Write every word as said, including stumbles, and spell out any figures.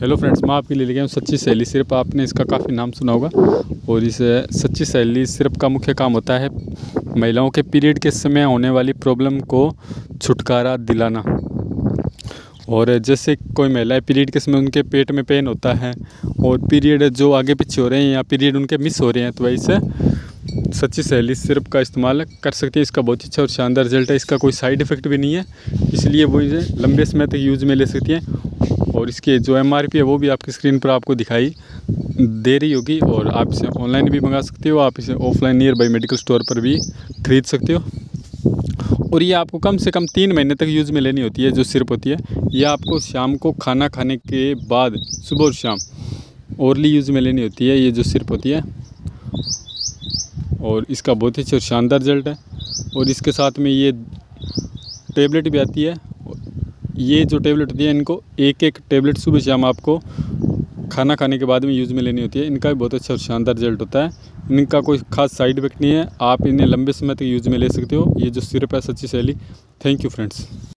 Hello friends, मैं आपके लिए लेके आया हूँ सच्ची सहेली सिरप। आपने इसका काफ़ी नाम सुना होगा। और इस सच्ची सहेली सिरप का मुख्य काम होता है महिलाओं के पीरियड के समय होने वाली प्रॉब्लम को छुटकारा दिलाना। और जैसे कोई महिलाएं पीरियड के समय उनके पेट में पेन होता है और पीरियड जो आगे पीछे हो रहे हैं या पीरियड उनके मिस हो रहे हैं, तो वैसे सच्ची सहेली सिरप का इस्तेमाल कर सकते हैं। इसका बहुत अच्छा और शानदार रिजल्ट है। इसका कोई साइड इफ़ेक्ट भी नहीं है, इसलिए वो इसे लंबे समय तक यूज़ में ले सकती हैं। और इसकी जो एम आर पी है वो भी आपकी स्क्रीन पर आपको दिखाई दे रही होगी। और आप इसे ऑनलाइन भी मंगा सकते हो, आप इसे offline nearby medical store पर भी खरीद सकते हो। और ये आपको कम से कम तीन महीने तक यूज़ में लेनी होती है। जो सिरप होती है ये आपको शाम को खाना खाने के बाद सुबह और शाम ओरली यूज़ में लेनी होती है, ये जो सिरप होती है। और इसका बहुत ही अच्छा शानदार रिजल्ट है। और इसके साथ में ये टेबलेट भी आती है। ये जो टेबलेट होती है, इनको एक एक टेबलेट सुबह शाम आपको खाना खाने के बाद में यूज़ में लेनी होती है। इनका भी बहुत अच्छा और शानदार रिजल्ट होता है। इनका कोई खास साइड इफेक्ट नहीं है, आप इन्हें लंबे समय तक यूज़ में ले सकते हो। ये जो सिरप है सच्ची सहेली। Thank you friends.